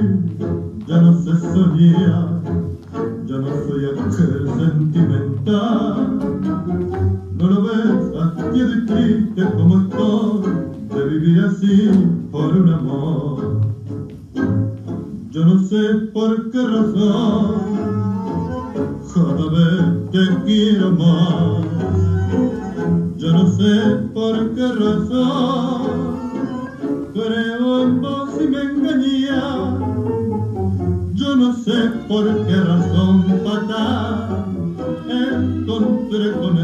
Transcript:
ya no sé soñar, ya no soy aquel sentimental. No lo ves, hastiado y triste como estoy, de vivir así por un amor. Yo no sé por qué razón, cada vez te quiero más. Yo no sé por qué razón, creo en vos y me engañé. Yo no sé por qué razón fatal encontré con